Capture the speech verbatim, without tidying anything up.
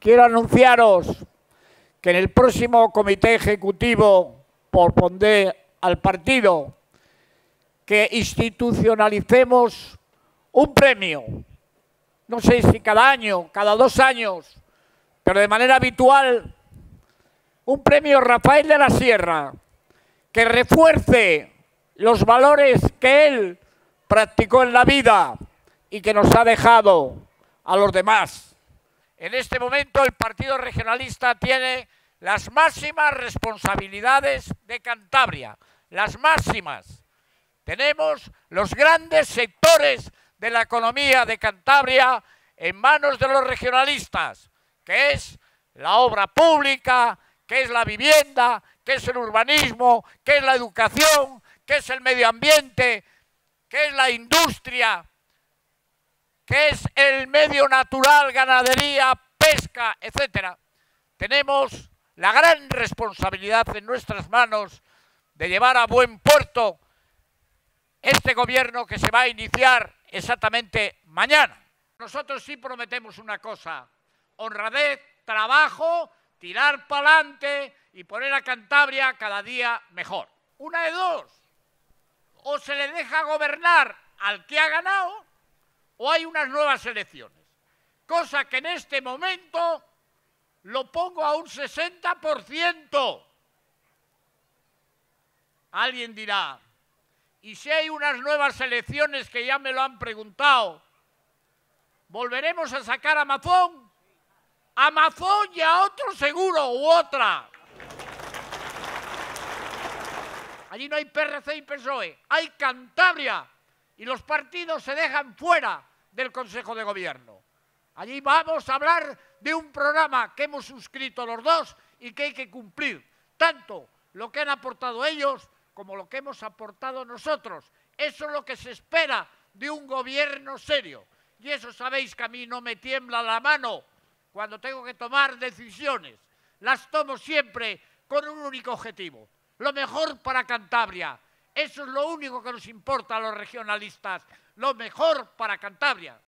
quiero anunciaros que en el próximo comité ejecutivo propondré al partido que institucionalicemos un premio, no sé si cada año, cada dos años, pero de manera habitual, un premio Rafael de la Sierra, que refuerce los valores que él practicó en la vida y que nos ha dejado a los demás. En este momento el Partido Regionalista tiene las máximas responsabilidades de Cantabria, las máximas. Tenemos los grandes sectores de la economía de Cantabria en manos de los regionalistas, que es la obra pública, que es la vivienda, que es el urbanismo, que es la educación, que es el medio ambiente, que es la industria, que es el medio natural, ganadería, pesca, etcétera. Tenemos la gran responsabilidad en nuestras manos de llevar a buen puerto este gobierno que se va a iniciar exactamente mañana. Nosotros sí prometemos una cosa: honradez, trabajo, tirar para adelante y poner a Cantabria cada día mejor. Una de dos: o se le deja gobernar al que ha ganado, o hay unas nuevas elecciones. Cosa que en este momento lo pongo a un sesenta por ciento. Alguien dirá, ¿y si hay unas nuevas elecciones, que ya me lo han preguntado, volveremos a sacar a Mazón? A Mazón y a otro seguro, u otra. Allí no hay P R C y P S O E, hay Cantabria, y los partidos se dejan fuera del Consejo de Gobierno. Allí vamos a hablar de un programa que hemos suscrito los dos y que hay que cumplir, tanto lo que han aportado ellos como lo que hemos aportado nosotros. Eso es lo que se espera de un gobierno serio. Y eso sabéis que a mí no me tiembla la mano cuando tengo que tomar decisiones. Las tomo siempre con un único objetivo: lo mejor para Cantabria. Eso es lo único que nos importa a los regionalistas, lo mejor para Cantabria.